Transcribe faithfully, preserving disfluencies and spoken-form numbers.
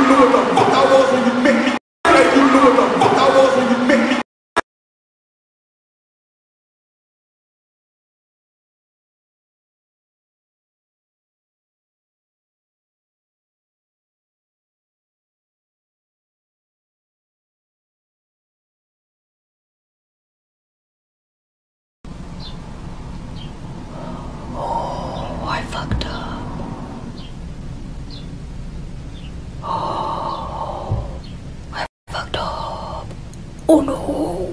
know what the fuck I was when you met me. Like you know what the fuck I was when you met me. Oh, I fucked up. Oh, I fucked up. Oh no.